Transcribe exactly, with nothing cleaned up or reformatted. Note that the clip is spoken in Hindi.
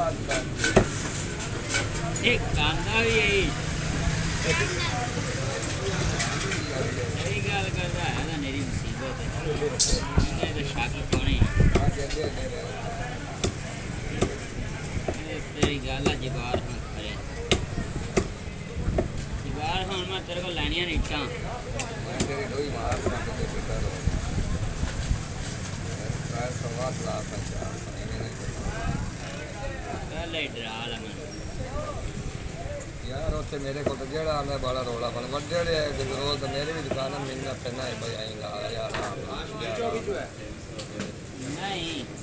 एक कांदा भी यही सही गल करता है ना मेरी मुसीबत है तो शक पानी तेरी गल जबार हाँ खरे जबार हाँ मैं तेरे को लैनिया नीचा यार उत्थे मेरे को तो जेड़ा आंदा बड़ा रोला पन वड्डे रोज तो मेरे भी दुकान में मिलना पैना है भाई आई ला यार नहीं